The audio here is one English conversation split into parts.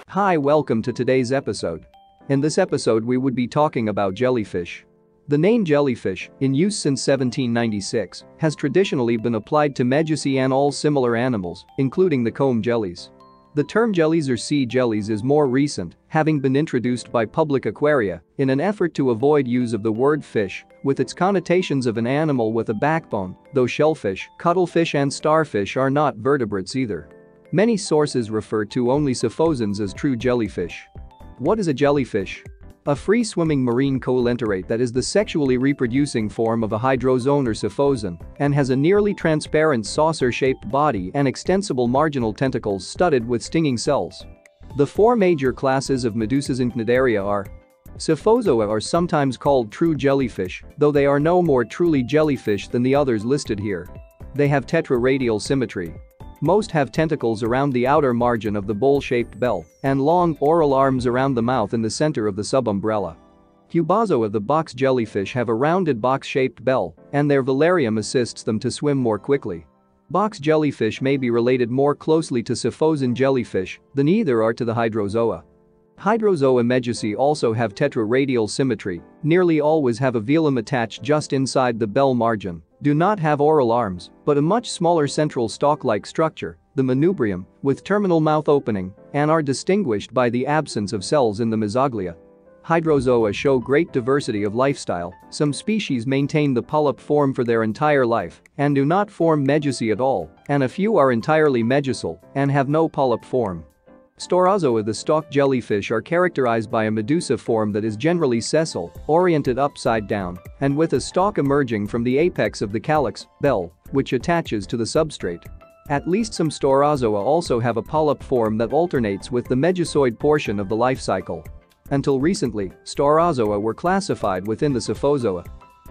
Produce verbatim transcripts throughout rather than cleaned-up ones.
Hi, welcome to today's episode. In this episode we would be talking about jellyfish. The name jellyfish, in use since seventeen ninety-six, has traditionally been applied to Medusae and all similar animals, including the comb jellies. The term jellies or sea jellies is more recent, having been introduced by public aquaria in an effort to avoid use of the word fish with its connotations of an animal with a backbone, though shellfish, cuttlefish and starfish are not vertebrates either. Many sources refer to only cephosins as true jellyfish. What is a jellyfish? A free-swimming marine coelenterate that is the sexually reproducing form of a hydrozoan or cephosin and has a nearly transparent saucer-shaped body and extensible marginal tentacles studded with stinging cells. The four major classes of Medusas in Cnidaria are: Cephozoa are sometimes called true jellyfish, though they are no more truly jellyfish than the others listed here. They have tetraradial symmetry. Most have tentacles around the outer margin of the bowl-shaped bell and long, oral arms around the mouth in the center of the subumbrella. Cubozoa, the box jellyfish, have a rounded box-shaped bell, and their velarium assists them to swim more quickly. Box jellyfish may be related more closely to cephosin jellyfish than either are to the hydrozoa. Hydrozoa Medusae also have tetraradial symmetry, nearly always have a velum attached just inside the bell margin, do not have oral arms, but a much smaller central stalk-like structure, the manubrium, with terminal mouth opening, and are distinguished by the absence of cells in the mesoglea. Hydrozoa show great diversity of lifestyle. Some species maintain the polyp form for their entire life and do not form medusae at all, and a few are entirely medusal and have no polyp form. Staurozoa, the stalk jellyfish, are characterized by a medusa form that is generally sessile, oriented upside down, and with a stalk emerging from the apex of the calyx, bell, which attaches to the substrate. At least some Staurozoa also have a polyp form that alternates with the medusoid portion of the life cycle. Until recently, Staurozoa were classified within the Cephozoa.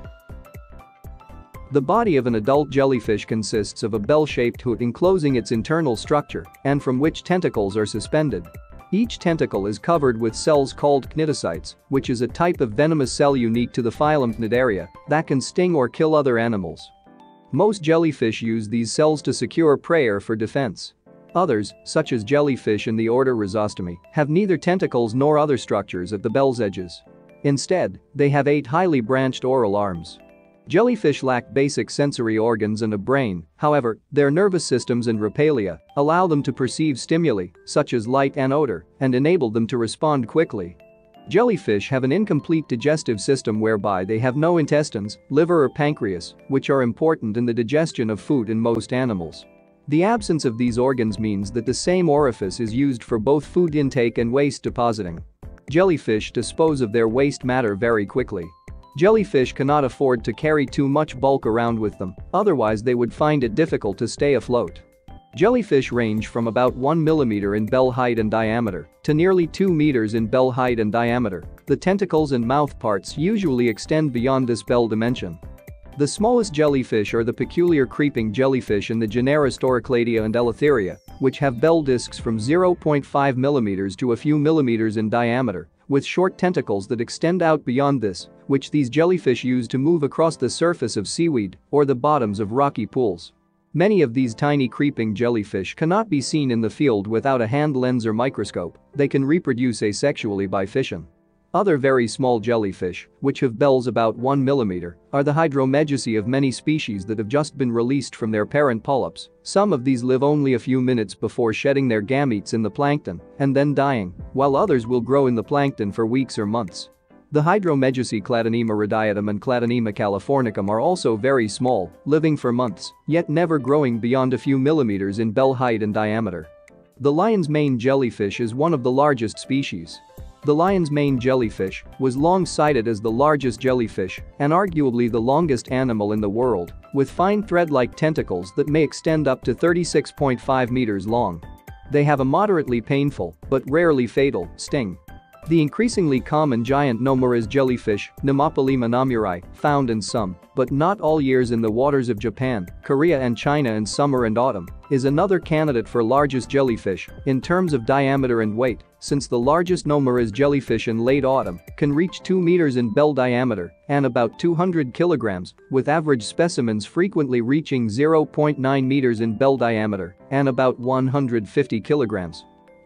The body of an adult jellyfish consists of a bell-shaped hood enclosing its internal structure and from which tentacles are suspended. Each tentacle is covered with cells called cnidocytes, which is a type of venomous cell unique to the phylum Cnidaria that can sting or kill other animals. Most jellyfish use these cells to secure prey or for defense. Others, such as jellyfish in the order Rhizostomi, have neither tentacles nor other structures at the bell's edges. Instead, they have eight highly branched oral arms. Jellyfish lack basic sensory organs and a brain, however, their nervous systems and rapallia allow them to perceive stimuli, such as light and odor, and enable them to respond quickly. Jellyfish have an incomplete digestive system whereby they have no intestines, liver or pancreas, which are important in the digestion of food in most animals. The absence of these organs means that the same orifice is used for both food intake and waste depositing. Jellyfish dispose of their waste matter very quickly. Jellyfish cannot afford to carry too much bulk around with them, otherwise they would find it difficult to stay afloat. Jellyfish range from about one millimeter in bell height and diameter to nearly two meters in bell height and diameter. The tentacles and mouth parts usually extend beyond this bell dimension. The smallest jellyfish are the peculiar creeping jellyfish in the genera Storocladia and Eleutheria, which have bell discs from zero point five millimeters to a few millimeters in diameter, with short tentacles that extend out beyond this, which these jellyfish use to move across the surface of seaweed or the bottoms of rocky pools. Many of these tiny creeping jellyfish cannot be seen in the field without a hand lens or microscope. They can reproduce asexually by fission. Other very small jellyfish, which have bells about one millimeter, are the Hydromedusae of many species that have just been released from their parent polyps. Some of these live only a few minutes before shedding their gametes in the plankton and then dying, while others will grow in the plankton for weeks or months. The Hydromedusae Cladonema radiatum and Cladonema californicum are also very small, living for months, yet never growing beyond a few millimeters in bell height and diameter. The lion's mane jellyfish is one of the largest species. The lion's mane jellyfish was long cited as the largest jellyfish and arguably the longest animal in the world, with fine thread-like tentacles that may extend up to thirty-six point five meters long. They have a moderately painful, but rarely fatal, sting. The increasingly common giant Nomurus jellyfish, Nemopolemma nomuri, found in some, but not all years in the waters of Japan, Korea and China in summer and autumn, is another candidate for largest jellyfish in terms of diameter and weight, since the largest Nomurus jellyfish in late autumn can reach two meters in bell diameter and about two hundred kilograms, with average specimens frequently reaching zero point nine meters in bell diameter and about one hundred fifty kilograms.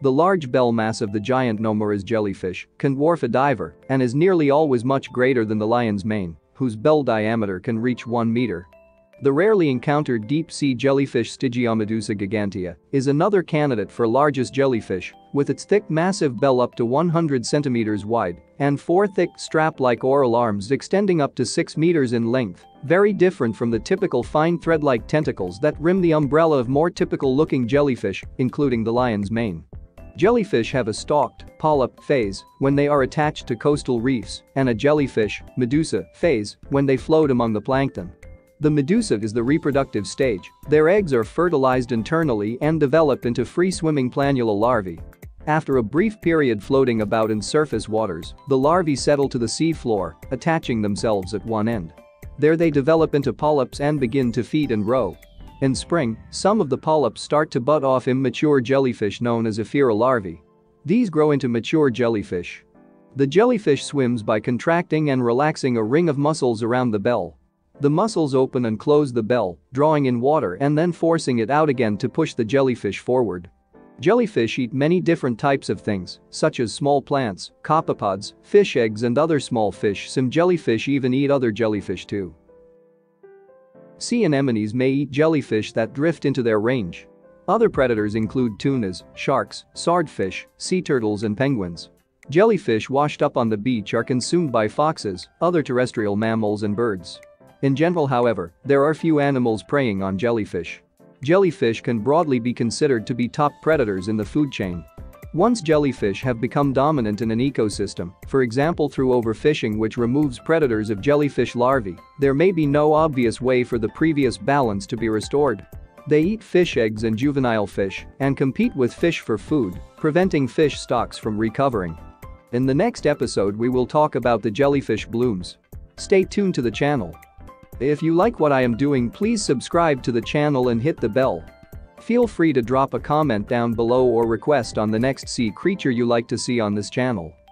The large bell mass of the giant Nomurus jellyfish can dwarf a diver and is nearly always much greater than the lion's mane, whose bell diameter can reach one meter. The rarely encountered deep-sea jellyfish Stygiomedusa gigantea is another candidate for largest jellyfish, with its thick massive bell up to one hundred centimeters wide and four thick strap-like oral arms extending up to six meters in length, very different from the typical fine thread-like tentacles that rim the umbrella of more typical-looking jellyfish, including the lion's mane. Jellyfish have a stalked, polyp phase when they are attached to coastal reefs and a jellyfish, medusa, phase when they float among the plankton. The medusa is the reproductive stage. Their eggs are fertilized internally and develop into free-swimming planula larvae. After a brief period floating about in surface waters, the larvae settle to the sea floor, attaching themselves at one end. There they develop into polyps and begin to feed and grow. In spring, some of the polyps start to bud off immature jellyfish known as Ephira larvae. These grow into mature jellyfish. The jellyfish swims by contracting and relaxing a ring of muscles around the bell. The muscles open and close the bell, drawing in water and then forcing it out again to push the jellyfish forward. Jellyfish eat many different types of things, such as small plants, copepods, fish eggs and other small fish. Some jellyfish even eat other jellyfish too. Sea anemones may eat jellyfish that drift into their range. Other predators include tunas, sharks, swordfish, sea turtles and penguins. Jellyfish washed up on the beach are consumed by foxes, other terrestrial mammals and birds. In general, however, there are few animals preying on jellyfish. Jellyfish can broadly be considered to be top predators in the food chain. Once jellyfish have become dominant in an ecosystem, for example through overfishing which removes predators of jellyfish larvae, there may be no obvious way for the previous balance to be restored. They eat fish eggs and juvenile fish and compete with fish for food, preventing fish stocks from recovering. In the next episode we will talk about the jellyfish blooms. Stay tuned to the channel. If you like what I am doing, please subscribe to the channel and hit the bell. Feel free to drop a comment down below or request on the next sea creature you like to see on this channel.